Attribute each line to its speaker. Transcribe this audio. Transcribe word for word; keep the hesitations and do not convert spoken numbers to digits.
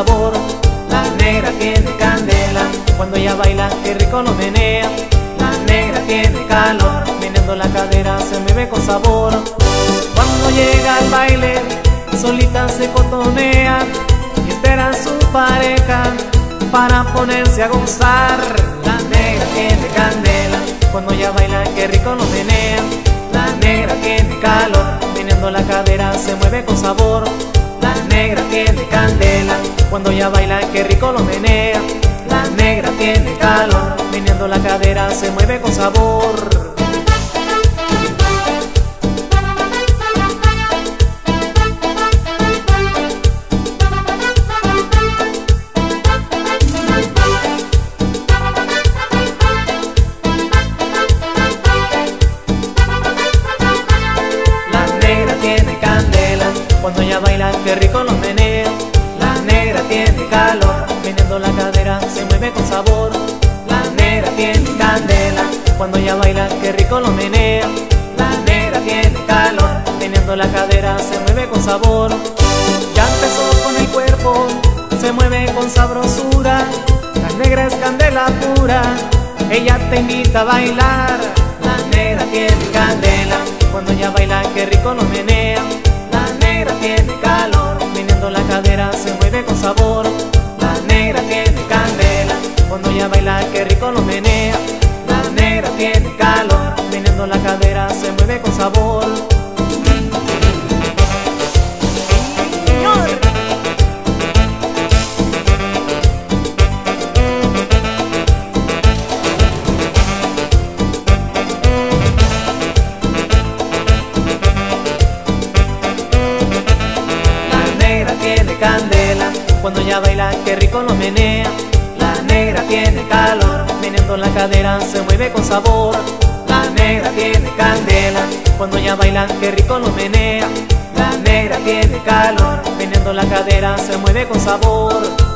Speaker 1: sabor. La negra tiene candela, cuando ella baila qué rico lo menea. La negra tiene calor, meneando la cadera se mueve con sabor. Cuando llega al baile, solita se cotonea y espera a su pareja para ponerse a gozar. La negra tiene candela, cuando ella baila qué rico lo menea. La negra tiene calor, meneando la cadera se mueve con sabor. La negra tiene candela, cuando ella baila qué rico lo menea. La negra tiene calor, meneando la cadera se mueve con sabor. Cuando ella baila qué rico lo menea. La negra tiene calor, meneando la cadera se mueve con sabor. La negra tiene candela, cuando ella baila qué rico lo menea. La negra tiene calor, meneando la cadera se mueve con sabor. Ya empezó con el cuerpo, se mueve con sabrosura. La negra es candela pura, ella te invita a bailar. La negra tiene candela, cuando ella baila qué rico lo menea. La negra tiene calor, meneando la cadera se mueve con sabor. La negra tiene candela, cuando ella baila qué rico lo menea. La negra tiene calor, meneando la cadera se mueve con sabor. Candela, cuando ella baila qué rico lo menea. La negra tiene calor, meneando la cadera se mueve con sabor. La negra tiene candela, cuando ella baila qué rico lo menea. La negra tiene calor, meneando la cadera se mueve con sabor.